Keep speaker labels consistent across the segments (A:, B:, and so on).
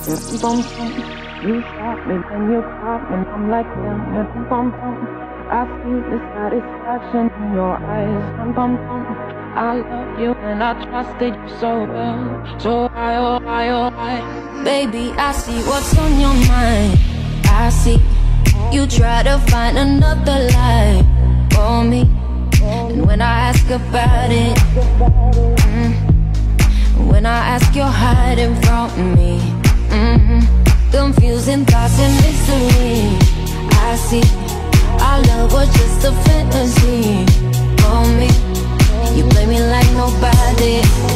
A: Bum, bum. You shot me, then you caught me, and I'm like, damn, bum, bum. I see the satisfaction in your eyes, bum, bum. I love you and I trusted you so well. So why, oh why, oh why?
B: Baby, I see what's on your mind. I see you try to find another life for me. And when I ask about it, when I ask, you're hiding from me. Confusing thoughts and mystery. I see our love was just a fantasy for me. You play me like nobody.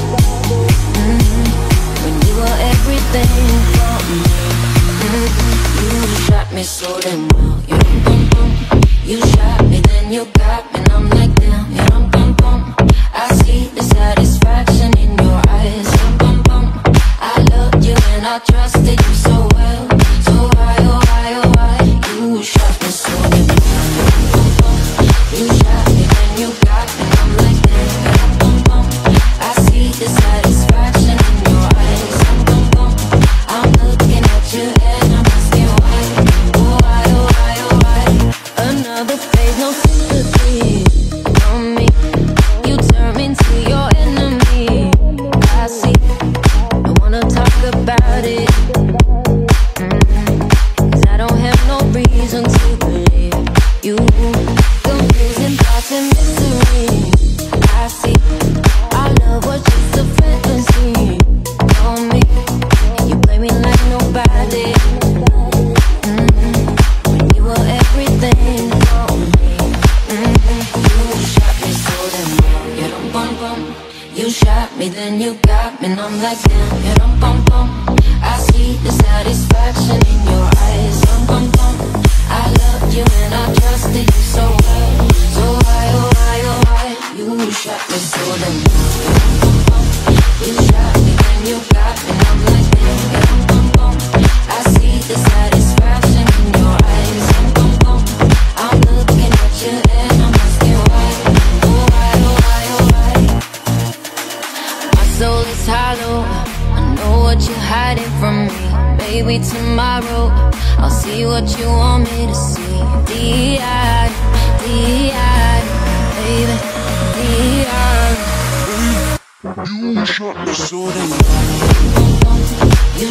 B: When you were everything for me. You shot me so damn well. You shot me, then you got me, and I'm like damn. I see the satisfaction in your eyes. I loved you and I trusted you so well. So why, oh why, oh why? You shot me so damn well. You shot me, then you got me, and I'm like damn. I see the satisfaction in your eyes. I'm looking at you and I'm asking why. Oh why, oh why, oh why? Another phase, no sympathy from me. You turn me into your enemy. I see, I wanna talk about it. Cause I don't have no reason to believe you. Confusing thoughts and mystery. I see, our love was just a fantasy for me. You play me like nobody. When you were everything for me. You shot me so damn well. You don't bum bum. You shot me, then you got me, and I'm like damn. You don't bum bum. I see the satisfaction in your eyes. Bum bum. I loved you and I trusted you so well. So why, oh why, oh why? You shot me so damn well. You shot me, then you got me, and I'm like damn. I see the satisfaction in your eyes. I'm looking at you and I'm asking why. Oh why, oh why, oh why? My soul is hollow. I know what you're hiding from me. Maybe tomorrow I'll see what you want me to see. D.I., baby, D.I.
C: You shot me so damn well.
B: You